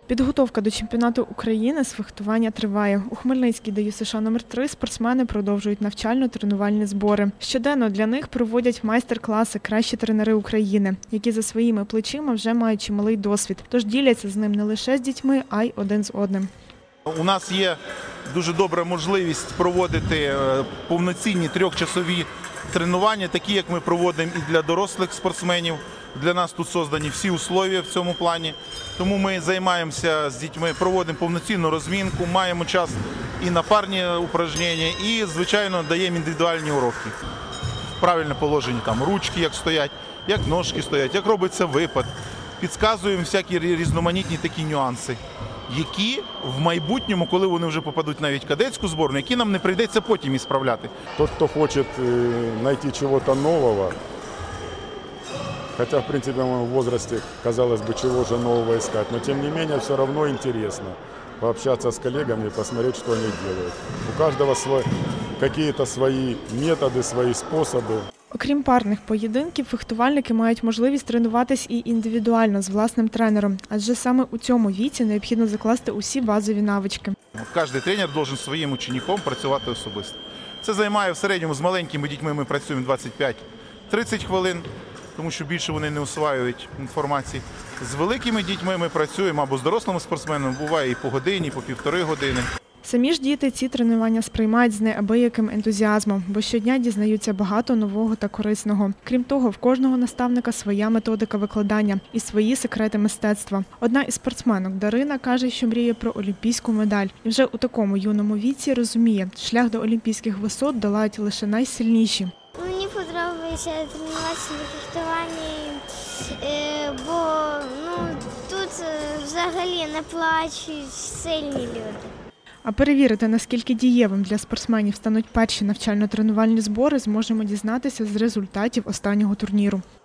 Підготовка до чемпіонату України з фехтування триває. У Хмельницькій ДЮСШ номер 3 спортсмени продовжують навчально-тренувальні збори. Щоденно для них проводять майстер-класи кращі тренери України, які за своїми плечима вже мають чималий досвід. Тож діляться з ним не лише з дітьми, а й один з одним. У нас є дуже добра можливість проводити повноцінні трьохчасові тренування, такі, як ми проводимо і для дорослих спортсменів. Для нас тут створені всі умови в цьому плані. Тому ми займаємося з дітьми, проводимо повноцінну розмінку, маємо час і на парні упражнення, і, звичайно, даємо індивідуальні уроки. Правильне положення, там, ручки як стоять, як ножки стоять, як робиться випад. Підказуємо всякі різноманітні такі нюанси, які в майбутньому, коли вони вже попадуть навіть в кадетську збірну, які нам не прийдеться потім ісправляти. Тот, хто хоче знайти чогось нового, хотя, в принципе, в моем возрасте, казалось бы, чего же нового искать, но тем не менее все равно интересно пообщаться с коллегами и посмотреть, что они делают. У каждого какие-то свои методы, свои способы. Окрім парних поєдинків, фехтувальники мають можливість тренуватись і індивідуально з власним тренером, адже саме у цьому віці необхідно закласти усі базові навички. Кожен тренер має своїм учеником працювати особисто. Це займає в середньому з маленькими дітьми ми працюємо 25-30 хвилин, тому що більше вони не усваюють інформації. З великими дітьми ми працюємо або з дорослими спортсменами, буває і по годині, і по півтори години. Самі ж діти ці тренування сприймають з неабияким ентузіазмом, бо щодня дізнаються багато нового та корисного. Крім того, в кожного наставника своя методика викладання і свої секрети мистецтва. Одна із спортсменок Дарина каже, що мріє про олімпійську медаль. І вже у такому юному віці розуміє, шлях до олімпійських висот долають лише найсильніші. Мені подобається тренуватися на фехтуванні, бо тут взагалі не плачуть сильні люди. А перевірити, наскільки дієвим для спортсменів стануть перші навчально-тренувальні збори, зможемо дізнатися з результатів останнього турніру.